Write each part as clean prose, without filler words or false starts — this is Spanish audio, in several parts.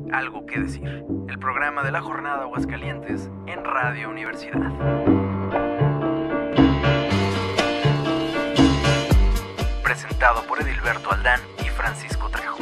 Algo que decir, el programa de la jornada Aguascalientes en Radio Universidad. Presentado por Edilberto Aldán y Francisco Trejo.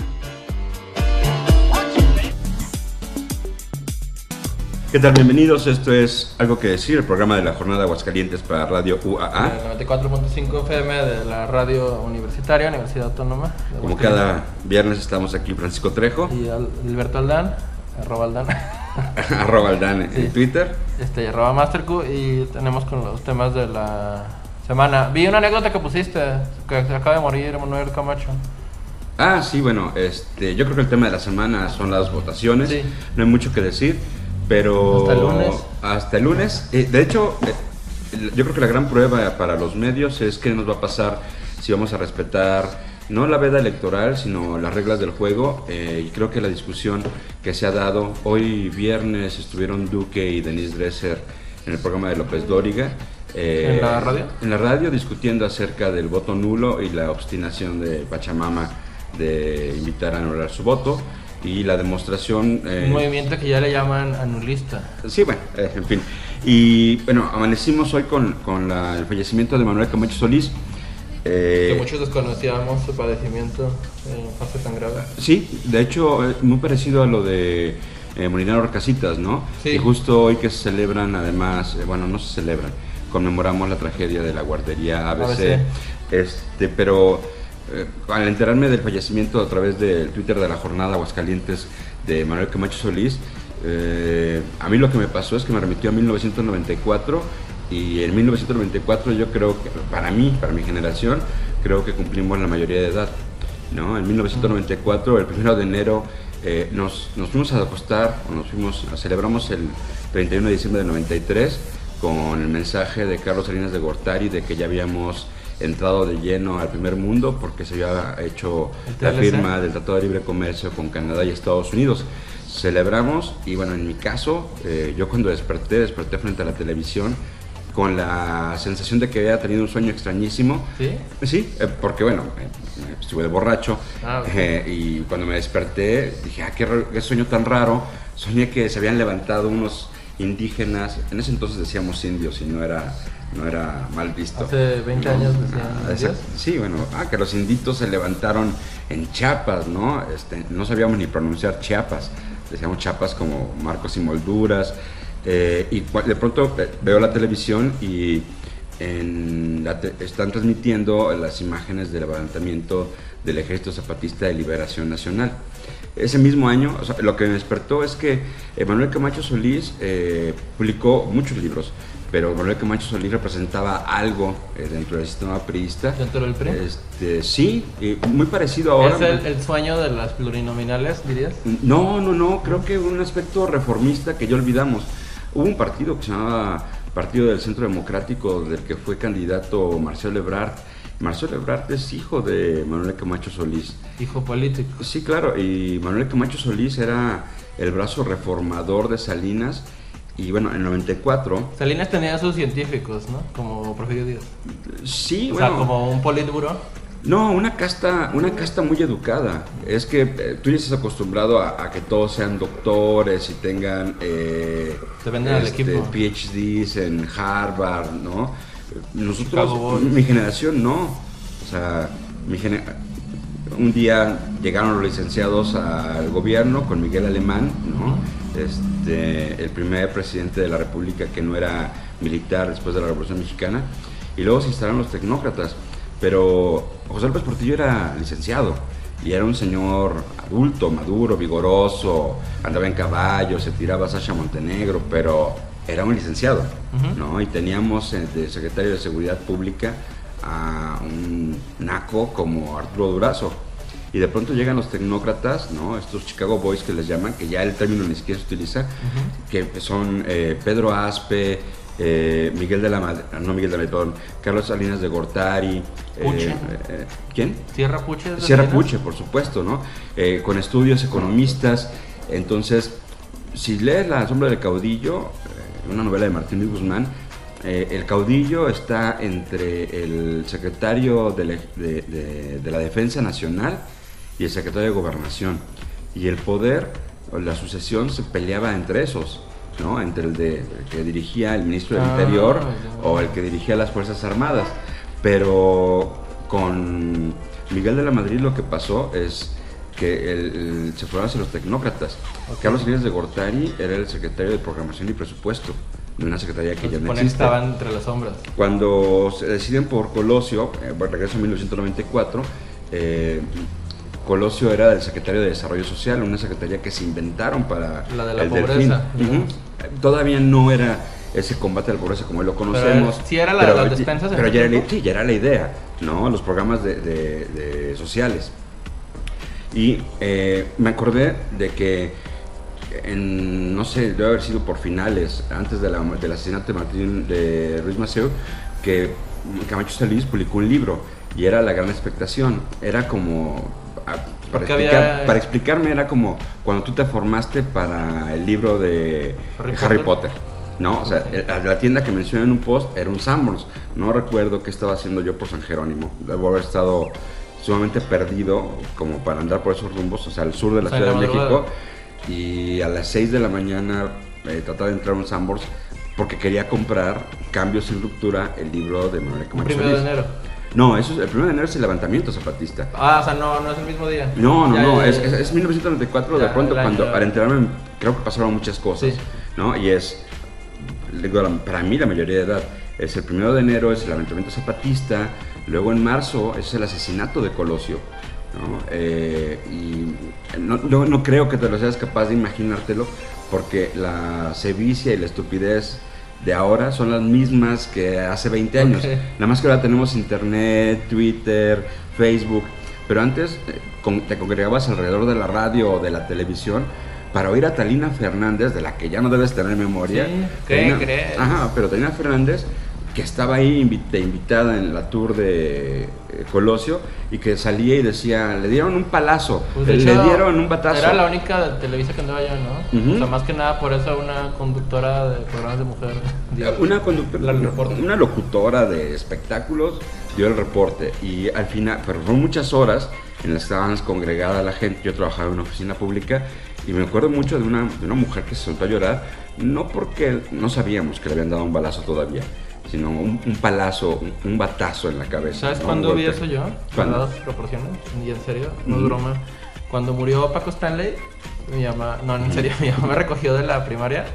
¿Qué tal? Bienvenidos, esto es Algo que decir, el programa de la jornada Aguascalientes para Radio UAA. El 94.5 FM de la radio universitaria, Universidad Autónoma. Como cada viernes estamos aquí Francisco Trejo. Y Edilberto Aldán, @Aldán. @Aldán en Twitter. @Mastercu, y tenemos con los temas de la semana. Vi una anécdota que pusiste, que se acaba de morir Manuel Camacho. Ah, sí, bueno, yo creo que el tema de la semana son las votaciones. Sí. No hay mucho que decir, pero... Hasta el lunes. Hasta el lunes. De hecho, yo creo que la gran prueba para los medios es qué nos va a pasar si vamos a respetar no la veda electoral, sino las reglas del juego. Y creo que la discusión que se ha dado, hoy viernes estuvieron Duque y Denise Dresser en el programa de López Dóriga. ¿En la radio? En la radio, discutiendo acerca del voto nulo y la obstinación de Pachamama de invitar a anular su voto. Y la demostración... Un movimiento que ya le llaman anulista. Sí, bueno, en fin. Y bueno, amanecimos hoy con el fallecimiento de Manuel Camacho Solís. Que muchos desconocíamos su padecimiento en fase tan grave. Sí, de hecho, muy parecido a lo de Molinaro Orcasitas, ¿no? Sí. Y justo hoy que se celebran, además, bueno, no se celebran, conmemoramos la tragedia de la guardería ABC. Pero... al enterarme del fallecimiento a través del Twitter de la jornada Aguascalientes de Manuel Camacho Solís, a mí lo que me pasó es que me remitió a 1994, y en 1994 yo creo que para mi generación, creo que cumplimos la mayoría de edad, ¿no? En 1994, el 1 de enero, nos fuimos a acostar, celebramos el 31 de diciembre del 93 con el mensaje de Carlos Salinas de Gortari de que ya habíamos entrado de lleno al primer mundo porque se había hecho la firma del Tratado de Libre Comercio con Canadá y Estados Unidos. Celebramos, y bueno, en mi caso, yo cuando desperté frente a la televisión con la sensación de que había tenido un sueño extrañísimo. ¿Sí? Sí, porque bueno, estuve de borracho. Okay. Y cuando me desperté dije, qué sueño tan raro. Soñé que se habían levantado unos indígenas, en ese entonces decíamos indios y no era mal visto. Hace 20 años decían. Sí, bueno, que los inditos se levantaron en Chiapas, ¿no? No sabíamos ni pronunciar Chiapas, decíamos Chiapas como marcos y molduras. Y de pronto veo la televisión y están transmitiendo las imágenes del levantamiento del Ejército Zapatista de Liberación Nacional. Ese mismo año, o sea, lo que me despertó es que Manuel Camacho Solís publicó muchos libros, pero Manuel Camacho Solís representaba algo dentro del sistema priista. ¿Dentro del PRI? Sí, muy parecido ahora. ¿Es el sueño de las plurinominales, dirías? No, creo que un aspecto reformista que ya olvidamos. Hubo un partido que se llamaba Partido del Centro Democrático, del que fue candidato Marcelo Ebrard. Marcelo Ebrard es hijo de Manuel Camacho Solís. Hijo político. Sí, claro, y Manuel Camacho Solís era el brazo reformador de Salinas. Y bueno, en el 94... Salinas tenía a sus científicos, ¿no? Como Porfirio Díaz. Sí, o bueno... sea, como un politburo. No, una casta muy educada. Es que tú ya estás acostumbrado a que todos sean doctores y tengan Depende del equipo. PhDs en Harvard, ¿no? Nosotros, mi generación no. O sea, un día llegaron los licenciados al gobierno con Miguel Alemán, ¿no? El primer presidente de la República que no era militar después de la Revolución Mexicana, y luego se instalaron los tecnócratas. Pero José López Portillo era licenciado y era un señor adulto, maduro, vigoroso, andaba en caballo, se tiraba a Sasha Montenegro, pero era un licenciado, ¿no? Y teníamos de secretario de Seguridad Pública a un naco como Arturo Durazo. Y de pronto llegan los tecnócratas, ¿no? Estos Chicago Boys que les llaman, que ya el término ni siquiera se utiliza, que son Pedro Aspe, Carlos Salinas de Gortari, ¿quién? Sierra Puche. Sierra Puche, por supuesto, ¿no? Con estudios economistas. Entonces, si lees La sombra del caudillo, una novela de Martín Luis Guzmán, el caudillo está entre el secretario de la Defensa Nacional y el secretario de Gobernación, y el poder la sucesión se peleaba entre esos, ¿no? Entre el que dirigía el ministro del Interior o el que dirigía las Fuerzas Armadas. Pero con Miguel de la Madrid lo que pasó es que se fueron hacia los tecnócratas. Carlos Salinas de Gortari era el secretario de Programación y Presupuesto de una secretaría que ya no existe. Estaban entre las sombras. Cuando se deciden por Colosio, regreso en 1994, Colosio era el secretario de Desarrollo Social, una secretaría que se inventaron para la de la el pobreza. Todavía no era ese combate a la pobreza como hoy lo conocemos. Sí era las despensas. Pero ya era la idea, ¿no? Los programas de sociales. Y me acordé de que no sé, debe haber sido por finales, antes del asesinato de Ruiz Maceo, que Camacho Solís publicó un libro y era La Gran Expectación. Era como, para explicarme, era como cuando tú te formaste para el libro de Harry Potter. No, o sea, la tienda que mencioné en un post era un Sanborns. No recuerdo qué estaba haciendo yo por San Jerónimo. Debo haber estado sumamente perdido como para andar por esos rumbos, o sea, al sur de la Ciudad de México. Y a las 6 de la mañana trataba de entrar a un Sanborns porque quería comprar Cambios sin Ruptura, el libro de Manuel Camacho Solís. ¿El 1 de enero? No, el 1 de enero es el levantamiento zapatista. O sea, no es el mismo día. No, es 1994, de pronto, cuando al enterarme creo que pasaron muchas cosas, sí. ¿No? Y para mí la mayoría de edad, es el 1 de enero, es el levantamiento zapatista, luego en marzo es el asesinato de Colosio, ¿no? Y no creo que te lo seas capaz de imaginártelo, porque la sevicia y la estupidez de ahora son las mismas que hace 20 años. Okay. Nada más que ahora tenemos internet, Twitter, Facebook, pero antes te congregabas alrededor de la radio o de la televisión para oír a Talina Fernández, de la que ya no debes tener memoria. Sí, ¿qué crees? Ajá, pero Talina Fernández, que estaba ahí invitada en la tour de Colosio, y que salía y decía, le dieron un palazo, pues le dieron un batazo. Era la única de Televisa que andaba yo, ¿no? Uh-huh. O sea, más que nada por eso una conductora de programas de mujer una locutora de espectáculos dio el reporte, y al final, pero fueron muchas horas en las que estaban congregada la gente. Yo trabajaba en una oficina pública y me acuerdo mucho de una mujer que se soltó a llorar, no porque no sabíamos que le habían dado un balazo todavía, sino un palazo, un batazo en la cabeza. ¿Sabes cuándo vi eso yo? ¿Cuándo? Proporciones, y en serio, no es broma. Cuando murió Paco Stanley, mi mamá me recogió de la primaria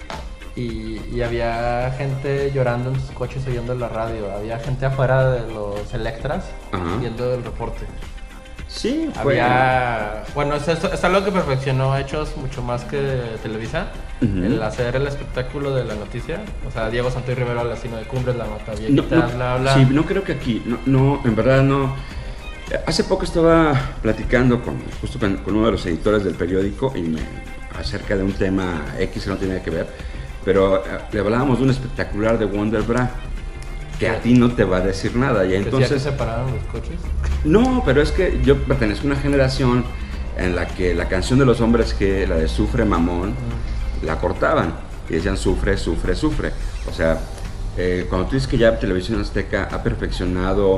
y había gente llorando en sus coches oyendo la radio. Había gente afuera de los Electras viendo el reporte. Sí, bueno, es algo que perfeccionó hechos mucho más que Televisa, el hacer el espectáculo de la noticia. O sea, Diego Santoy Rivero, el asesino de Cumbres, la mata viejita, bla. Sí, no creo que aquí, no, en verdad no. Hace poco estaba platicando justo con uno de los editores del periódico acerca de un tema X que no tenía que ver, pero le hablábamos de un espectacular de Wonder Bra, que a ti no te va a decir nada. Y entonces ¿que se separaron los coches? No, pero es que yo pertenezco a una generación en la que la canción de los hombres, que la de Sufre Mamón, la cortaban y decían sufre, sufre, sufre. O sea, cuando tú dices que ya Televisión Azteca ha perfeccionado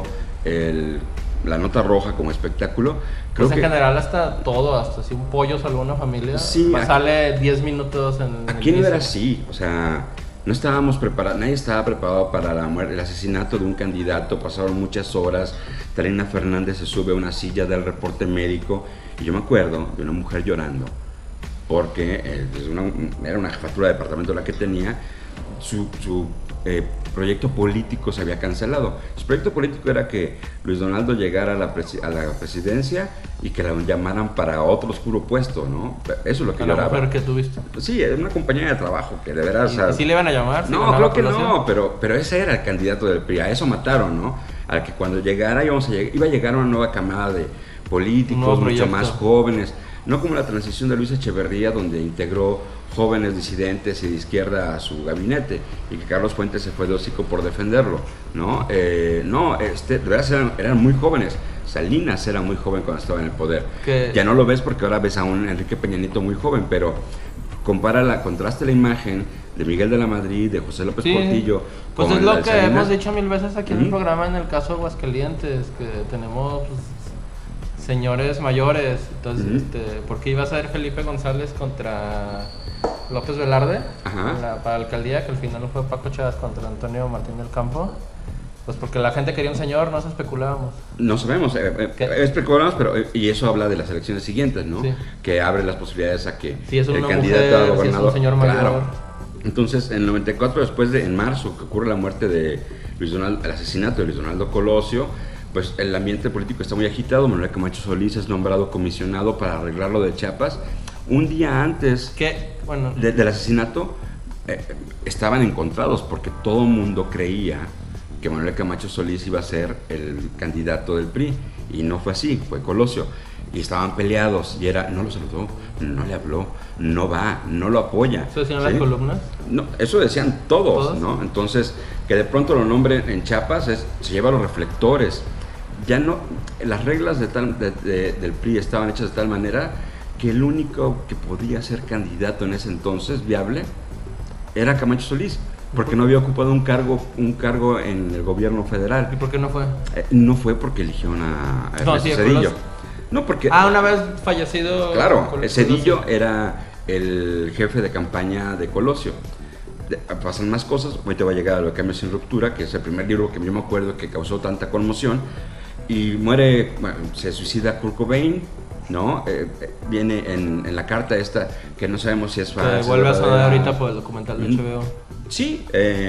la nota roja como espectáculo, creo pues que en general hasta si un pollo salvó a una familia, sí, sale 10 minutos en aquí no era así, o sea, no estábamos preparados, nadie estaba preparado para el asesinato de un candidato. Pasaron muchas horas. Talina Fernández se sube a una silla del reporte médico y yo me acuerdo de una mujer llorando porque era una jefatura de departamento la que tenía. Su proyecto político se había cancelado. Su proyecto político era que Luis Donaldo llegara a la presidencia y que la llamaran para otro oscuro puesto, ¿no? Eso es lo que yo lloraba. ¿La mujer que tuviste? Sí, era una compañía de trabajo que de veras... ¿Y sí le iban a llamar? No, creo que no, pero ese era el candidato del PRI. A eso mataron, ¿no? Al que cuando llegara iba a llegar una nueva camada de políticos mucho más jóvenes. No como la transición de Luis Echeverría, donde integró jóvenes disidentes y de izquierda a su gabinete, y que Carlos Fuentes se fue de hocico por defenderlo, ¿no? De verdad eran muy jóvenes. Salinas era muy joven cuando estaba en el poder. Ya no lo ves porque ahora ves a un Enrique Peña Nieto muy joven, pero contraste la imagen de Miguel de la Madrid, de José López Portillo. Pues es lo que hemos dicho mil veces aquí en el programa, en el caso de Aguascalientes, que tenemos señores mayores. Entonces, ¿por qué iba a ser Felipe González contra López Velarde para la alcaldía? Que al final fue Paco Chávez contra Antonio Martín del Campo. Pues porque la gente quería un señor, no especulábamos. No sabemos, especulamos, pero y eso habla de las elecciones siguientes, ¿no? Sí. Que abre las posibilidades a que si es una el candidato a gobernador, si es un señor mayor. Claro. Entonces, en el 94, en marzo, que ocurre la muerte de el asesinato de Luis Donaldo Colosio, pues el ambiente político está muy agitado. Manuel Camacho Solís es nombrado comisionado para arreglar lo de Chiapas. Un día antes del asesinato, estaban encontrados porque todo el mundo creía que Manuel Camacho Solís iba a ser el candidato del PRI, y no fue así, fue Colosio, y estaban peleados, y no lo saludó, no le habló, no va, no lo apoya. ¿Eso decían las columnas? No, eso decían todos, ¿no? Entonces, que de pronto lo nombren en Chiapas se lleva los reflectores. Ya no, las reglas del PRI estaban hechas de tal manera que el único que podía ser candidato en ese entonces, viable, era Camacho Solís, porque no había ocupado un cargo en el gobierno federal. ¿Y por qué no fue? No fue porque eligieron a Ernesto Zedillo. No, porque... una vez fallecido... Claro, Zedillo era el jefe de campaña de Colosio. Pasan más cosas, hoy te va a llegar a lo de Cambios sin Ruptura, que es el primer libro que yo me acuerdo que causó tanta conmoción, y muere, se suicida Kurt Cobain, ¿no? Viene en la carta esta, que no sabemos si es falsa. Que vuelve a sonar ahorita por el documental de HBO. Sí,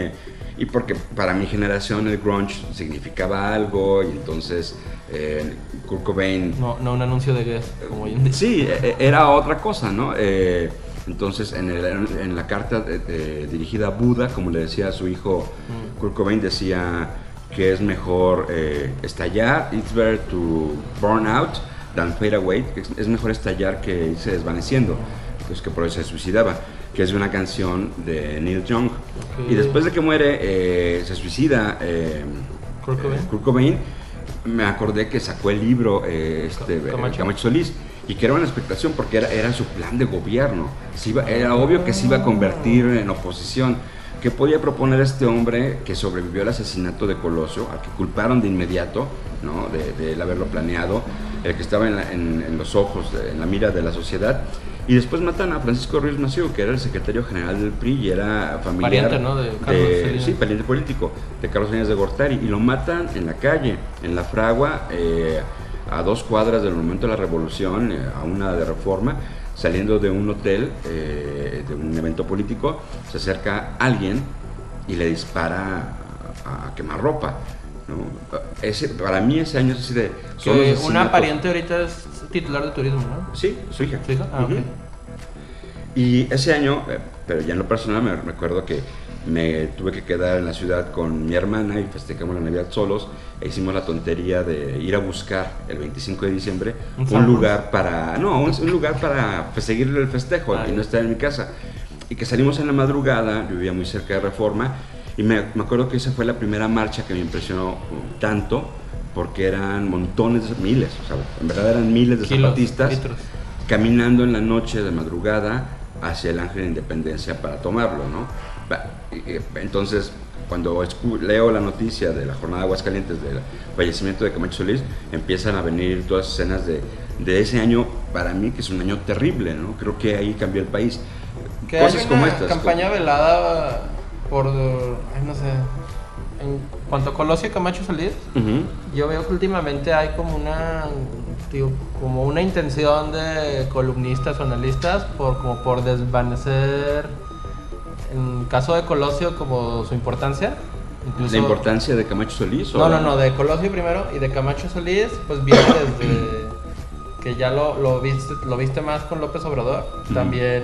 y porque para mi generación el grunge significaba algo, y entonces Kurt Cobain... No un anuncio de Guess, como hoy en día. Sí, era otra cosa, ¿no? Entonces en la carta dirigida a Buda, como le decía a su hijo, Kurt Cobain decía que es mejor estallar, it's better to burn out than fade away, es mejor estallar que irse desvaneciendo, pues que por eso se suicidaba, que es una canción de Neil Young. Okay. Y después de que muere, se suicida Kurt Cobain, me acordé que sacó el libro Camacho Solís, y que era una expectación porque era su plan de gobierno. Era obvio que se iba a convertir en oposición. ¿Qué podía proponer este hombre que sobrevivió al asesinato de Colosio, al que culparon de inmediato, ¿no? de haberlo planeado, el que estaba en los ojos, en la mira de la sociedad? Y después matan a Francisco Ruiz Massieu, que era el secretario general del PRI y era familiar, pariente, ¿no? De Carlos Salinas. Sí, pariente político de Carlos Salinas de Gortari, y lo matan en la calle, en La Fragua, a 2 cuadras del Monumento de la Revolución, a una de Reforma. Saliendo de un hotel, de un evento político, se acerca alguien y le dispara a quemarropa, ¿no? Para mí ese año es así de... Una pariente ahorita es titular de turismo, ¿no? Sí, su hija. ¿Su hija? Okay. Y ese año, pero ya en lo personal, me recuerdo que me tuve que quedar en la ciudad con mi hermana y festejamos la Navidad solos, e hicimos la tontería de ir a buscar el 25 de diciembre un lugar para seguir el festejo y no estar en mi casa. Y que salimos en la madrugada, yo vivía muy cerca de Reforma, y me acuerdo que esa fue la primera marcha que me impresionó tanto, porque eran montones, miles, o sea, en verdad eran miles de zapatistas caminando en la noche de madrugada hacia el Ángel de Independencia para tomarlo, ¿no? Entonces, cuando leo la noticia de la jornada de Aguascalientes del fallecimiento de Camacho Solís, empiezan a venir todas escenas de ese año, para mí, que es un año terrible, ¿no? Creo que ahí cambió el país. Que cosas hay una como estas. Campaña velada por, no sé, en cuanto a Colosio y Camacho Solís, yo veo que últimamente hay como una intención de columnistas o analistas por desvanecer, en caso de Colosio, como su importancia. Incluso, ¿la importancia de Camacho Solís? No, de Colosio primero, y de Camacho Solís pues viene desde que ya lo viste más con López Obrador. También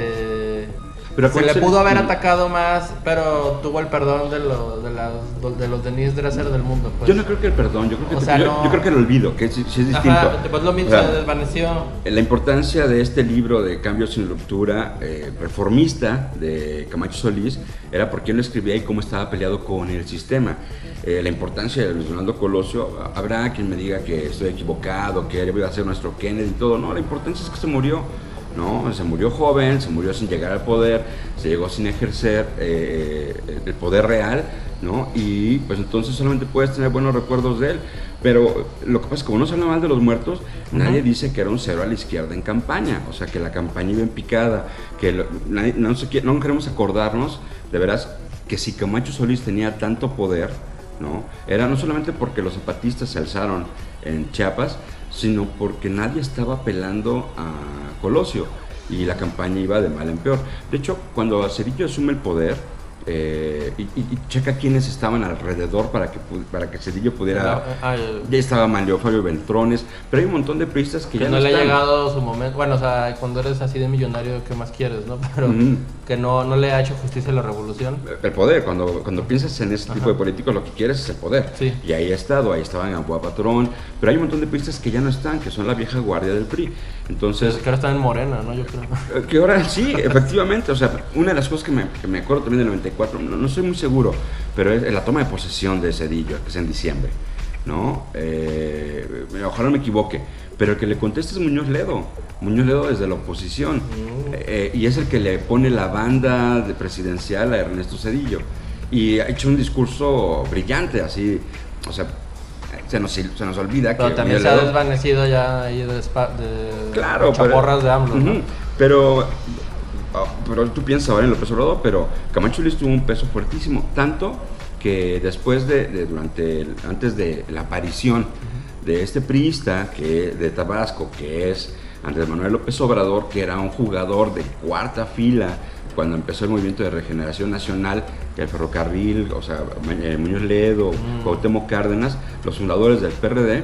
pero se le pudo haber atacado más, pero tuvo el perdón de los Denise Dresser del mundo, pues. Yo no creo que el perdón, yo creo que el olvido, que sí es distinto. Ajá, después lo mismo, se desvaneció. La importancia de este libro de Cambios sin Ruptura, reformista, de Camacho Solís, era porque él lo escribía y cómo estaba peleado con el sistema. La importancia de Luis Donaldo Colosio, habrá quien me diga que estoy equivocado, que él iba a ser nuestro Kennedy y todo. No, la importancia es que se murió. No, se murió joven, se murió sin llegar al poder, se llegó sin ejercer el poder real, ¿no? Y pues entonces solamente puedes tener buenos recuerdos de él. Pero lo que pasa es que como no se habla mal de los muertos, nadie dice que era un cero a la izquierda en campaña, o sea, que la campaña iba en picada, que no queremos acordarnos, de veras, que si Camacho Solís tenía tanto poder, ¿no? Era no solamente porque los zapatistas se alzaron en Chiapas, sino porque nadie estaba apelando a Colosio y la campaña iba de mal en peor. De hecho, cuando Cedillo asume el poder, y checa quiénes estaban alrededor para que Cedillo pudiera. Ya estaba Manlio Fabio Beltrones, pero hay un montón de priistas que ya no le están. Ha llegado su momento. Bueno, o sea, cuando eres así de millonario, ¿qué más quieres, no? Pero que no le ha hecho justicia a la revolución. El poder, cuando piensas en ese tipo de políticos, lo que quieres es el poder. Sí. Y ahí estaban Gamboa Patrón, pero hay un montón de priistas que ya no están, que son la vieja guardia del PRI. Entonces, que ahora están en Morena, ¿no? Yo creo. Que ahora sí, efectivamente. O sea, una de las cosas que me acuerdo también del 94, no soy muy seguro, pero es la toma de posesión de Cedillo, que es en diciembre, ¿no? Ojalá no me equivoque, pero el que le contesta es Muñoz Ledo desde la oposición, y es el que le pone la banda presidencial a Ernesto Cedillo, y ha hecho un discurso brillante, así, o sea, se nos olvida pero que también se ha desvanecido ya ahí de claro, chaporras de AMLO, ¿no? Pero tú piensas ahora en López Obrador, pero Camacho Solís tuvo un peso fuertísimo, tanto que después antes de la aparición de este priista de Tabasco, que es Andrés Manuel López Obrador, que era un jugador de cuarta fila cuando empezó el movimiento de regeneración nacional, el ferrocarril, o sea, Muñoz Ledo, Cuauhtémoc Cárdenas, los fundadores del PRD,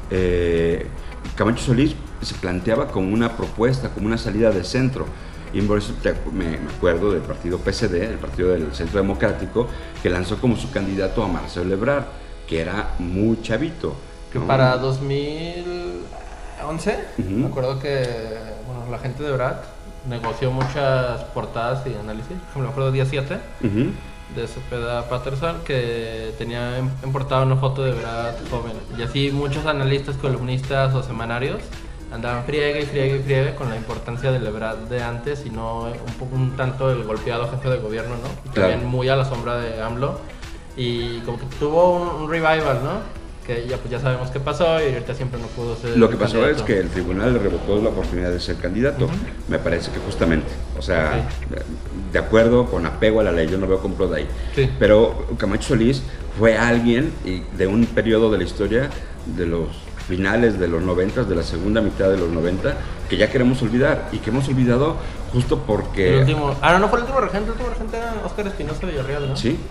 Camacho Solís se planteaba como una propuesta, como una salida de centro. Y por eso me acuerdo del partido PSD, el partido del Centro Democrático, que lanzó como su candidato a Marcelo Ebrard, que era muy chavito, ¿no? Que para 2011, me acuerdo que la gente de Ebrard negoció muchas portadas y análisis. Me acuerdo día 7 de Cepeda Patterson, que tenía en portada una foto de Ebrard joven. Y así muchos analistas, columnistas o semanarios andaban friegue con la importancia del Ebrard de antes y no un tanto el golpeado jefe de gobierno, ¿no? Claro. También muy a la sombra de AMLO, y como que tuvo un revival, ¿no? Que ya sabemos qué pasó y ahorita siempre no pudo ser. Lo que pasó candidato. Es que el tribunal le revocó la oportunidad de ser candidato, me parece que justamente, o sea, de acuerdo, con apego a la ley, yo no veo complot ahí, pero Camacho Solís fue alguien de un periodo de la historia de los finales de los 90, de la segunda mitad de los 90, que ya queremos olvidar, y que hemos olvidado justo porque... no fue el último regente era Óscar Espinosa Villarreal, ¿no? Sí,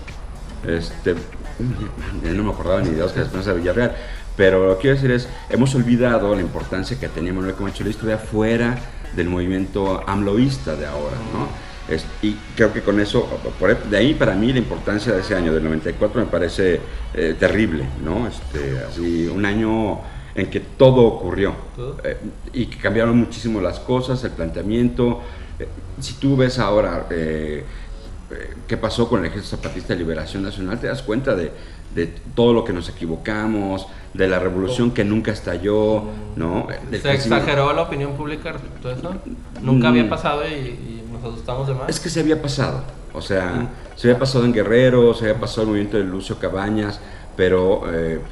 no me acordaba ni de Óscar Espinosa Villarreal, pero lo que quiero decir es, hemos olvidado la importancia que tenía Manuel Camacho Solís todavía fuera del movimiento amloísta de ahora, ¿no? Y creo que con eso, de ahí para mí la importancia de ese año, del 94, me parece terrible, ¿no? Así, un año en que todo ocurrió, y que cambiaron muchísimo las cosas, el planteamiento. Si tú ves ahora qué pasó con el Ejército Zapatista de Liberación Nacional, te das cuenta de todo lo que nos equivocamos, de la revolución que nunca estalló, ¿no? ¿Se exageró la opinión pública respecto a eso? ¿Nunca había pasado y nos asustamos de más? Es que se había pasado, o sea, se había pasado en Guerrero, se había pasado el movimiento de Lucio Cabañas, pero...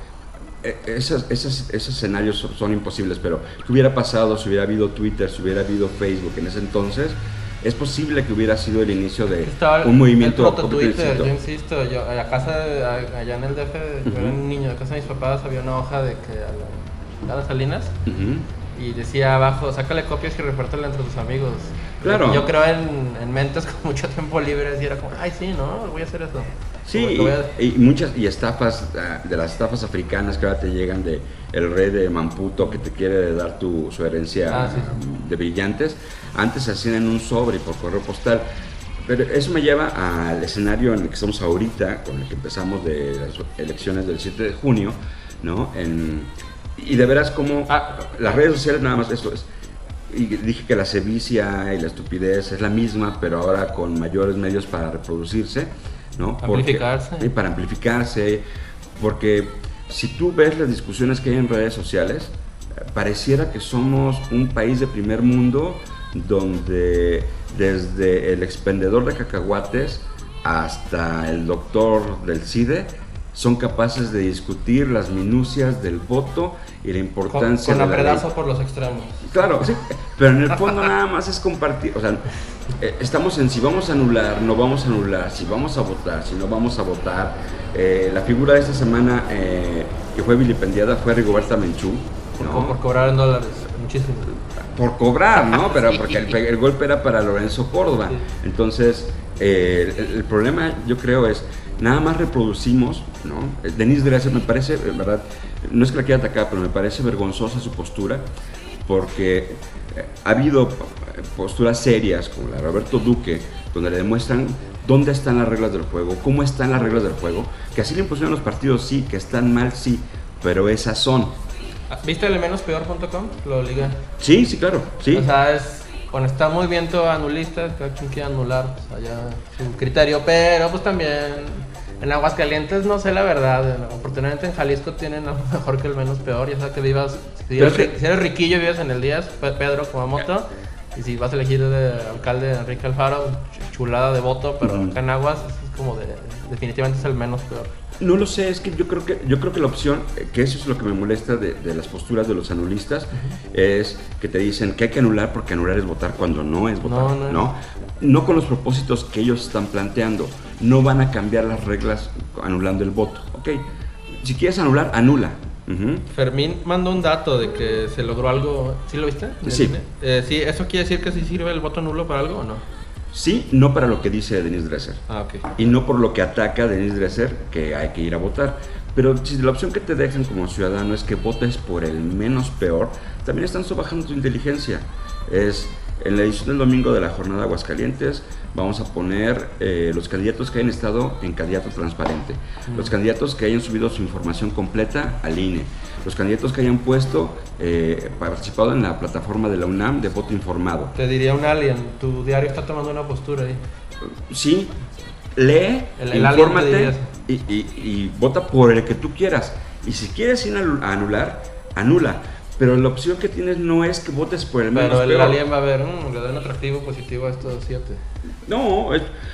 esos escenarios son imposibles, pero ¿qué hubiera pasado si hubiera habido Twitter, si hubiera habido Facebook en ese entonces? Es posible que hubiera sido el inicio de un movimiento Twitter, yo insisto, a la casa, allá en el DF, yo era un niño, de casa de mis papás había una hoja de que a las Salinas, y decía abajo, sácale copias y repártela entre tus amigos. Claro. Y yo creo en mentes con mucho tiempo libre, y era como, ay sí, ¿no? Voy a hacer eso. Sí, y estafas, de las estafas africanas que ahora te llegan de el rey de Mamputo que te quiere dar su herencia de brillantes, antes se hacían en un sobre por correo postal. Pero eso me lleva al escenario en el que estamos ahorita, con el que empezamos de las elecciones del 7 de junio, ¿no? Y de veras como las redes sociales, nada más esto es, y dije que la sevicia y la estupidez es la misma, pero ahora con mayores medios para reproducirse, ¿no? Para amplificarse, porque si tú ves las discusiones que hay en redes sociales, pareciera que somos un país de primer mundo donde desde el expendedor de cacahuates hasta el doctor del CIDE son capaces de discutir las minucias del voto y la importancia con de la apredazo ley. por los extremos. Claro, sí, pero en el fondo nada más es compartir, o sea, estamos en si vamos a anular, no vamos a anular, si vamos a votar, si no vamos a votar. La figura de esta semana que fue vilipendiada fue Rigoberta Menchú, ¿no? Por cobrar en dólares, muchísimo. Por cobrar, ¿no? Pero Sí. porque el golpe era para Lorenzo Córdoba. Sí. Entonces, el problema yo creo es, nada más reproducimos, ¿no? Denise Dresser me parece, ¿verdad? No es que la quiera atacar, pero me parece vergonzosa su postura, porque ha habido posturas serias como la de Roberto Duque, donde le demuestran dónde están las reglas del juego, cómo están las reglas del juego, que así le impusieron los partidos, sí, que están mal, sí, pero esas son. ¿Viste el menospeor.com? Lo ligué. Sí, sí, claro, sí. O sea, bueno, está muy bien todo anulista, cada quien quiere anular, pues allá su criterio, pero pues también en Aguascalientes no sé la verdad, oportunamente en Jalisco tienen algo mejor que el menos peor, ya sea que vivas, si eres riquillo vives en el Díaz, Pedro Kumamoto, y si vas a elegir de alcalde Enrique Alfaro, chulada de voto, pero acá en Aguas es como definitivamente es el menos peor. No lo sé, es que yo creo que la opción, que eso es lo que me molesta de las posturas de los anulistas, es que te dicen que hay que anular porque anular es votar cuando no es votar, no con los propósitos que ellos están planteando, no van a cambiar las reglas anulando el voto, ok, si quieres anular, anula. Fermín mandó un dato de que se logró algo, ¿sí lo viste? Sí. Sí, ¿eso quiere decir que sí sirve el voto nulo para algo o no? Sí, no para lo que dice Denise Dresser. Ok. Y no por lo que ataca Denise Dresser, que hay que ir a votar. Pero si la opción que te dejan como ciudadano es que votes por el menos peor, también están sobajando tu inteligencia. En la edición del domingo de la jornada Aguascalientes vamos a poner los candidatos que hayan estado en candidato transparente, los candidatos que hayan subido su información completa al INE, los candidatos que hayan participado en la plataforma de la UNAM de voto informado. Te diría un alien, tu diario está tomando una postura ahí. Sí, lee, infórmate y vota por el que tú quieras. Y si quieres ir a anular, anula. Pero la opción que tienes no es que votes por el menos peor. Pero el alien va a ver, le da un atractivo positivo a estos 7. No,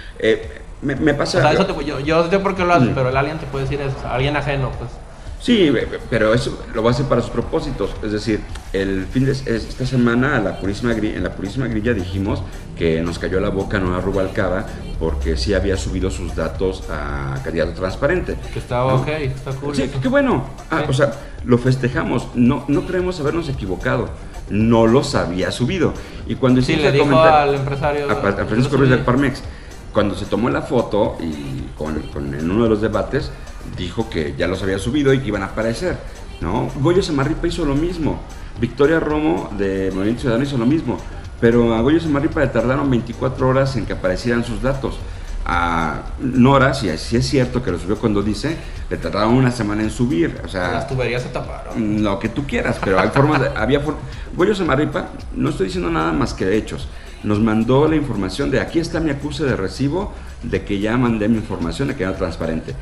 me pasa... O sea, eso yo sé por qué lo haces, pero el alien te puede decir eso, alguien ajeno, pues. Sí, pero eso lo va a hacer para sus propósitos. Es decir, esta semana en la Purísima Grilla dijimos que nos cayó la boca Noa Rubalcaba porque sí había subido sus datos a candidato transparente. Que estaba ¿no? Ok, está cool. Sí, qué bueno. O sea, lo festejamos. No creemos habernos equivocado. No los había subido. Y cuando sí, le dijo al empresario... A Francisco Ruiz del Parmex, cuando se tomó la foto y en uno de los debates, dijo que ya los había subido y que iban a aparecer, ¿no? Goyo Samarripa hizo lo mismo, Victoria Romo de Movimiento Ciudadano hizo lo mismo, pero a Goyo Samarripa le tardaron 24 horas en que aparecieran sus datos. A Nora, si es cierto que lo subió cuando dice, le tardaron una semana en subir, o sea... Las tuberías se taparon. Lo que tú quieras, pero hay formas Goyo Samarripa, no estoy diciendo nada más que de hechos, nos mandó la información de aquí está mi acuse de recibo de que ya mandé mi información de que era transparente.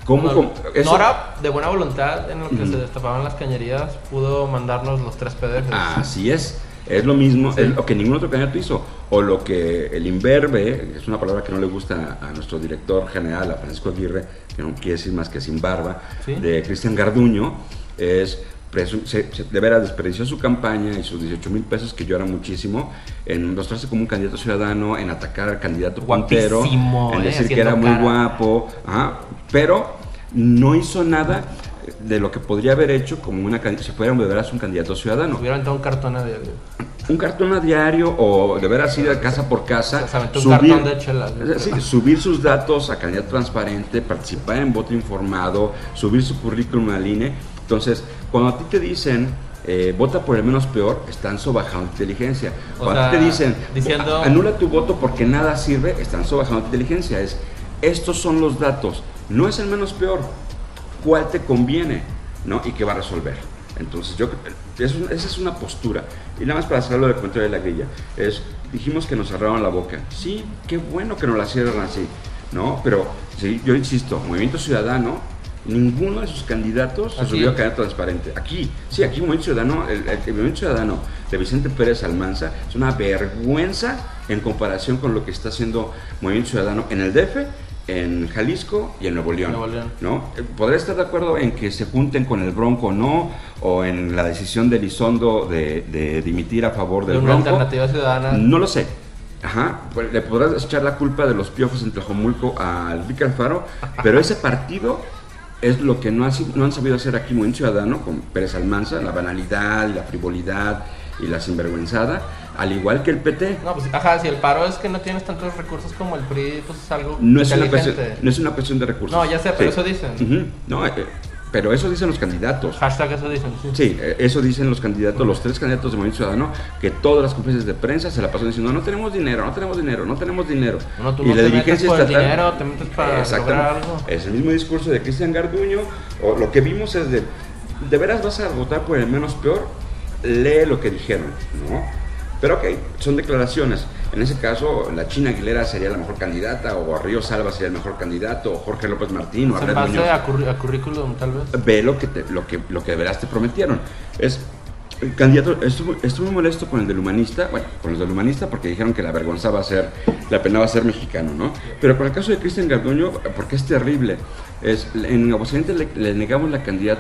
Nora, de buena voluntad, en lo que se destapaban las cañerías, pudo mandarnos los 3 PDFs. Así es lo mismo, sí. Es lo que ningún otro candidato hizo, o lo que el imberbe, es una palabra que no le gusta a nuestro director general, a Francisco Aguirre, que no quiere decir más que sin barba, ¿sí? De Cristian Garduño, de veras desperdició su campaña y sus 18,000 pesos, que yo era muchísimo, en mostrarse como un candidato ciudadano, en atacar al candidato puntero, en decir que era muy guapo, pero no hizo nada de lo que podría haber hecho como si fuera de veras un candidato ciudadano. Hubiera entrado un cartón a diario. Un cartón a diario, o de veras ir casa por casa, subir sus datos a candidato transparente, participar en voto informado, subir su currículum al INE. Entonces, cuando a ti te dicen vota por el menos peor, están sobajando tu inteligencia. Cuando a ti te dicen anula tu voto porque nada sirve, están sobajando tu inteligencia. Estos son los datos, no es el menos peor. ¿Cuál te conviene? ¿No? ¿Y qué va a resolver? Entonces, esa es una postura. Y nada más para hacerlo del comentario de la grilla, dijimos que nos cerraron la boca. Sí, qué bueno que nos la cierran así, ¿no? Pero, sí, yo insisto, Movimiento Ciudadano, ninguno de sus candidatos se subió a candidato transparente. Aquí Movimiento Ciudadano, el Movimiento Ciudadano de Vicente Pérez Almanza es una vergüenza en comparación con lo que está haciendo Movimiento Ciudadano en el DF en Jalisco y en Nuevo León, Nuevo León. ¿no? Podré estar de acuerdo en que se junten con el Bronco o no, o en la decisión de Elizondo de dimitir a favor del De una Bronco. alternativa ciudadana. No lo sé. Ajá, pues le podrás echar la culpa de los piojos en Tlajomulco a Enrique Alfaro, pero ese partido es lo que no han sabido hacer aquí muy ciudadano, con Pérez Almanza, la banalidad, la frivolidad y la sinvergüenzada, al igual que el PT. No, pues ajá, si el paro es que no tienes tantos recursos como el PRI, pues es algo No es una inteligente. cuestión de recursos. No, ya sé, pero Sí. eso dicen. Ujú. No, pero eso dicen los candidatos. Hashtag eso dicen, sí. Sí, eso dicen los candidatos, los 3 candidatos de Movimiento Ciudadano, que todas las conferencias de prensa se la pasan diciendo no tenemos dinero, no tenemos dinero, no tenemos dinero. No, tú Y no la te dirigencia metes por el estatal, dinero, te metes para lograr algo. es el mismo discurso de Cristian Garduño, o lo que vimos es de veras vas a votar por el menos peor, lee lo que dijeron, ¿no? Pero ok, son declaraciones. En ese caso, la China Aguilera sería la mejor candidata, o Río Salva sería el mejor candidato, o Jorge López Martín, o En Arlet base Muñoz. a currículum, tal vez. Ve lo que de veras te prometieron. El candidato, estuve muy molesto con el del Humanista, bueno, con el del Humanista porque dijeron que la penaba ser mexicano, ¿no? Pero con el caso de Cristian Garduño, porque es terrible, en Aguascalientes le negamos la candidatura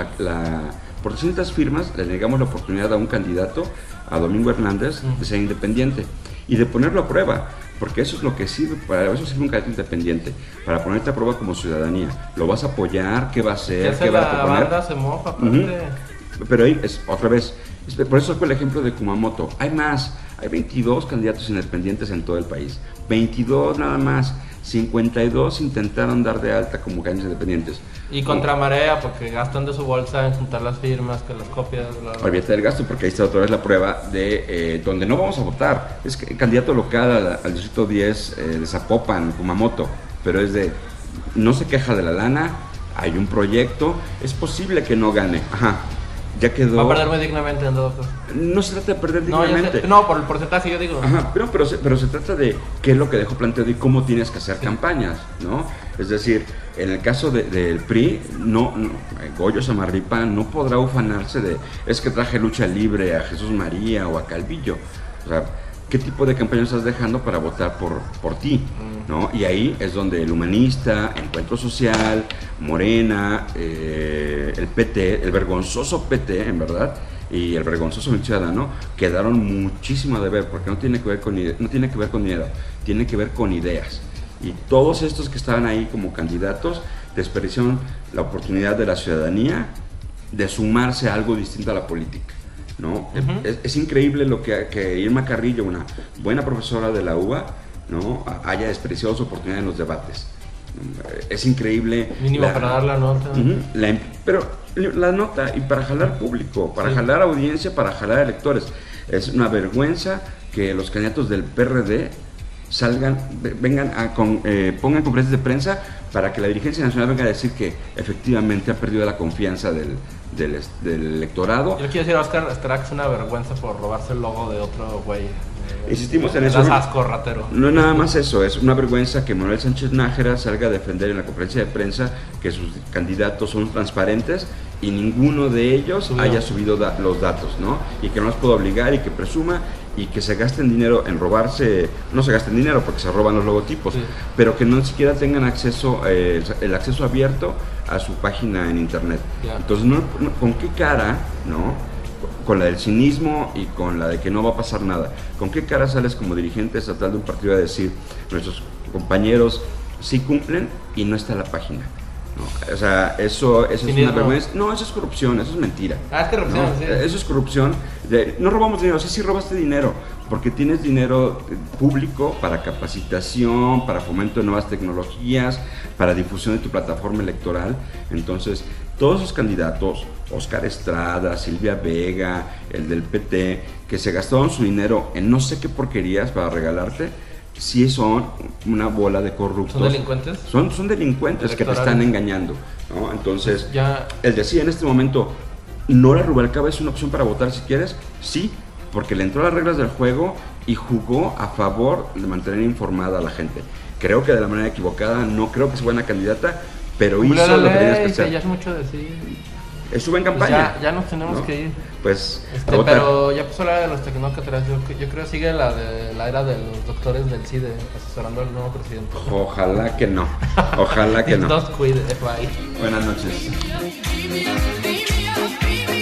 por 300 firmas, le negamos la oportunidad a un candidato, a Domingo Hernández, de ser independiente y de ponerlo a prueba, porque eso es lo que sirve, para eso sirve un candidato independiente, para ponerte a prueba como ciudadanía. ¿Lo vas a apoyar? ¿Qué va a hacer? Ya ¿Qué va a la proponer? banda se moja, aparte. Ujú. Pero ahí es otra vez, por eso fue el ejemplo de Kumamoto. Hay más, hay 22 candidatos independientes en todo el país, 22 nada más, 52 intentaron dar de alta como candidatos independientes. Y contra marea, porque gastan de su bolsa en juntar las firmas, que las copias. Olvídate del gasto, porque ahí está otra vez la prueba de donde no vamos a votar. Es que candidato local al distrito 10 de Zapopan, Kumamoto, pero es de, no se queja de la lana, hay un proyecto, es posible que no gane. Ajá. Ya quedó. Va a perder muy dignamente en todo caso. No se trata de perder No, dignamente. no, por el porcentaje yo digo. Ajá, pero se trata de qué es lo que dejó planteado y cómo tienes que hacer campañas, ¿no? Es decir, en el caso del PRI, Goyo Samarripa no podrá ufanarse de, es que traje lucha libre a Jesús María o a Calvillo. O sea, ¿qué tipo de campaña estás dejando para votar por ti? ¿No? Y ahí es donde el Humanista, Encuentro Social, Morena, el PT, el vergonzoso PT, en verdad, y el vergonzoso Ciudadano quedaron muchísimo a deber, porque no tiene que ver con dinero, tiene que ver con ideas. Y todos estos que estaban ahí como candidatos desperdiciaron la oportunidad de la ciudadanía de sumarse a algo distinto a la política, ¿no? Es increíble lo que Irma Carrillo, una buena profesora de la UBA, ¿no?, haya desperdiciado su oportunidad en los debates. Es increíble. Mínimo para dar la nota. Pero la nota y para jalar público, para jalar audiencia, para jalar electores. Es una vergüenza que los candidatos del PRD pongan conferencias de prensa para que la dirigencia nacional venga a decir que efectivamente ha perdido la confianza del electorado. Yo quiero decir a Oscar Strack es una vergüenza por robarse el logo de otro güey. Insistimos en eso. Es asco, ratero. No es nada más eso, es una vergüenza que Manuel Sánchez Nájera salga a defender en la conferencia de prensa que sus candidatos son transparentes y ninguno de ellos haya subido los datos, ¿no? Y que no los pueda obligar y que presuma y que se gasten dinero en robarse, no se gasten dinero porque se roban los logotipos, pero que no siquiera tengan acceso, el acceso abierto a su página en internet. Entonces, ¿con qué cara, no?, con la del cinismo y con la de que no va a pasar nada, ¿con qué cara sales como dirigente estatal de un partido a decir nuestros compañeros sí cumplen y no está la página? ¿No? O sea, eso es una vergüenza. No, eso es corrupción, eso es mentira. Es corrupción, ¿no? sí. Eso es corrupción. No robamos dinero, sí robaste dinero, porque tienes dinero público para capacitación, para fomento de nuevas tecnologías, para difusión de tu plataforma electoral. Entonces, todos esos candidatos, Oscar Estrada, Silvia Vega, el del PT, que se gastaron su dinero en no sé qué porquerías para regalarte, sí son una bola de corruptos. ¿Son delincuentes? Son delincuentes que te están engañando, ¿no? Entonces, el decir en este momento, Nora Rubalcaba es una opción para votar si quieres, sí, porque le entró a las reglas del juego y jugó a favor de mantener informada a la gente. Creo que de la manera equivocada, no creo que sea buena candidata, pero hizo lo que tenías que hacer. Ya es mucho decir. Estuvo en campaña. Pues ya nos tenemos que ir. pues a votar. Pero ya pasó la era de los tecnócratas, yo creo que sigue la era de los doctores del CIDE asesorando al nuevo presidente. Ojalá que no, ojalá que no. Don't quit, bye. Buenas noches.